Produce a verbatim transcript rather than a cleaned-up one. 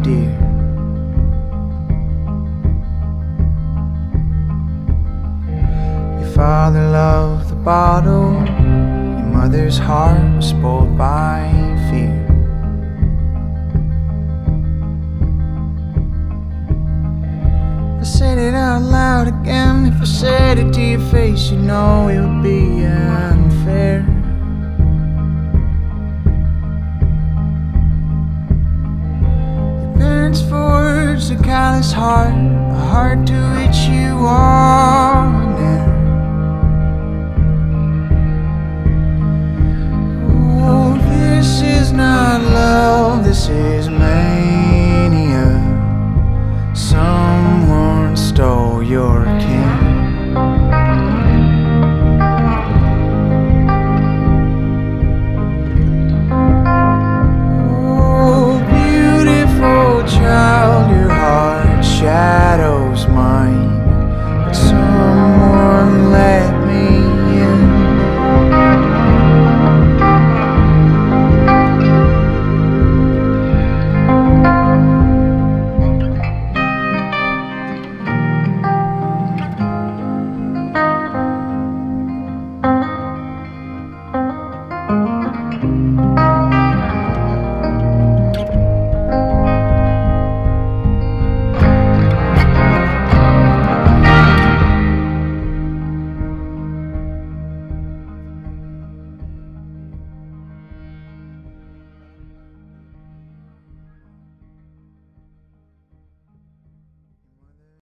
dear. Your father loved the bottle, your mother's heart was spoiled by fear. If I said it out loud again, if I said it to your face, you know it would be unfair. Your parents forged a callous heart, a heart to which you are